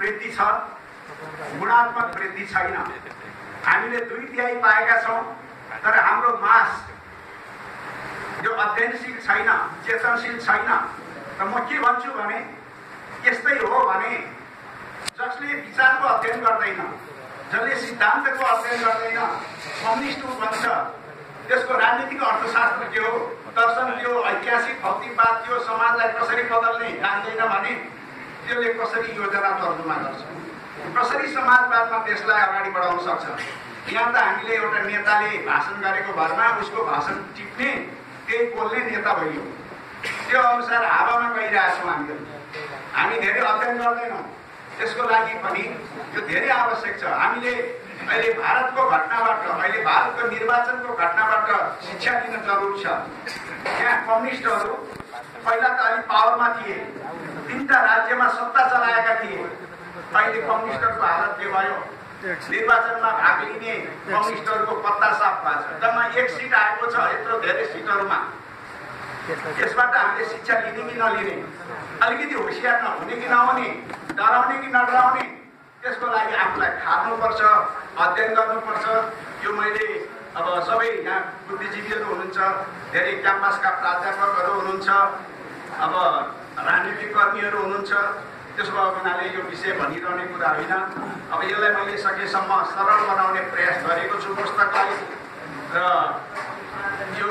वृद्धि छ, गुणात्मक वृद्धि छैन। हामीले 2/3 पाएका छौँ, तर हाम्रो मास यो अध्ययनशील छैन, चेतनशील छैन। र म के भन्छु भने यस्तै हो भने जसले विचारको अध्ययन गर्दैन, जसले सिद्धान्तको अध्ययन गर्दैन, कम्युनिस्ट भन्छ, त्यसको राजनीतिक अर्थशास्त्र के हो, दर्शन के हो, ऐतिहासिक भौतिकवाद के हो, समाजलाई कसरी बदल्ने जान्दैन भने त्यसले कसरी योजना तर्जुमा गर्छ, कसरी समाजवादमा देशलाई अगाडि बढाउन सक्छ। यहाँ त हामीले एउटा नेताले भाषण गरेको भरमा उसको भाषण टिप्ने, त्यही बोल्ने नेता भइयो। त्यो अनुसार हावामा गइरहेछौँ हामी धेरै अध्ययन गर्दैनौँ। त्यसको लागि पनि यो धेरै आवश्यक छ। हामीले अहिले भारतको घटनाबाट, अहिले भारतको निर्वाचनको घटनाबाट शिक्षा लिन जरुरी छ। यहाँ कम्युनिस्टहरू पहिला त अलि पावरमा थिए, 3टा राज्यमा सत्ता चलाएका थिए। अहिले कम्युनिस्टहरूको हालत के भयो? निर्वाचनमा भाग लिने कम्युनिस्टहरूको पत्ता साफ भएको छ। जम्मा 1 सिट आएको छ यत्रो धेरै सिटहरूमा। यसबाट हामीले शिक्षा लिने कि नलिने, अलिकति होसियार नहुने कि नहुने, डराउने कि नडराउने, त्यसको लागि आफूलाई खार्नुपर्छ, अध्ययन गर्नुपर्छ। यो मैले अब सबै यहाँ बुद्धिजीवीहरू हुनुहुन्छ, धेरै क्याम्पसका प्राध्यापकहरू हुनुहुन्छ, अब राजनीतिक कर्मीहरू हुनुहुन्छ। त्यसो भएको हुनाले यो विषय भनिरहने कुरा होइन। अब यसलाई मैले सकेसम्म सरल बनाउने प्रयास गरेको छु पुस्तकलाई। र यो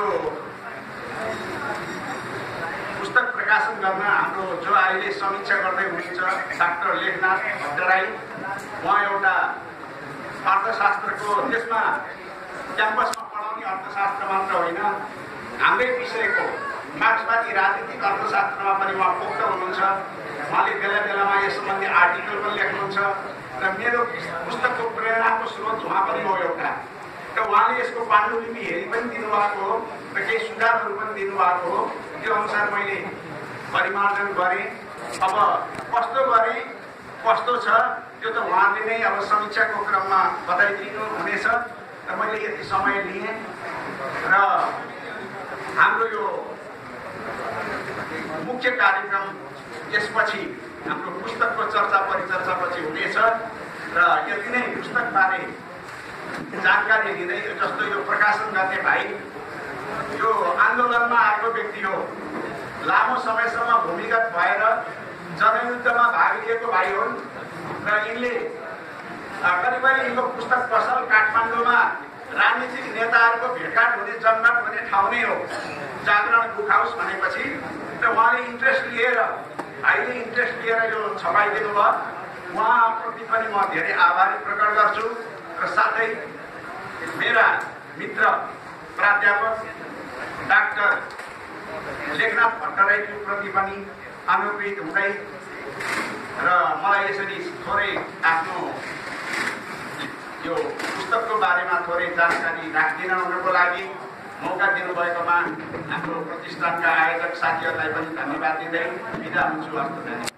पुस्तक प्रकाशन गर्न हाम्रो जो अहिले समीक्षा गर्दै हुनुहुन्छ डाक्टर लेखनाथ भट्टराई, उहाँ एउटा अर्थशास्त्रको, त्यसमा क्याम्पसमा पढाउने अर्थशास्त्र मात्र होइन, हाम्रै विषयको मार्क्सवादी राजनीतिक अर्थशास्त्रमा पनि उहाँ पोख्त हुनुहुन्छ। उहाँले बेला बेलामा यस सम्बन्धी आर्टिकल पनि लेख्नुहुन्छ र मेरो पुस्तकको प्रेरणाको स्रोत उहाँ पनि हो एउटा। र उहाँले यसको पाण्डुलिपि हेरी पनि दिनुभएको हो र केही सुझावहरू पनि दिनुभएको हो। त्यो अनुसार मैले परिमार्जन गरेँ। अब कस्तो गरेँ, कस्तो छ त्यो त उहाँले नै अब समीक्षाको क्रममा बताइदिनु हुनेछ। र मैले यति समय लिएँ र हाम्रो यो मुख्य कार्यक्रम यसपछि हाम्रो पुस्तकको चर्चा परिचर्चा पछि हुनेछ। र यति नै पुस्तकबारे जानकारी दिँदै, जस्तो यो प्रकाशन गर्ने भाइ यो आन्दोलनमा आएको व्यक्ति हो, लामो समयसम्म भूमिगत भएर जनयुद्धमा भाग लिएको भाइ हुन्। र यिनले करिब यिनको पुस्तक पसल काठमाडौँमा राजनीतिक नेताहरूको भेटघाट हुने, जमघट हुने ठाउँ नै हो, जागरण बुक हाउस भनेपछि। र उहाँले इन्ट्रेस्ट लिएर, भाइले इन्ट्रेस्ट लिएर यो छपाइदिनु भयो। उहाँप्रति पनि म धेरै आभारी प्रकट गर्छु। र साथै मेरा मित्र प्राध्यापक डाक्टर लेखनाथ भट्टराईको प्रति पनि अनुप्रेरित हुँदै र मलाई यसरी थोरै आफ्नो यो पुस्तकको बारेमा थोरै जानकारी राखिदिनुको लागि मौका दिनुभएकोमा हाम्रो प्रतिष्ठानका आयोजक साथीहरूलाई पनि धन्यवाद दिँदै बिदा हुन्छु।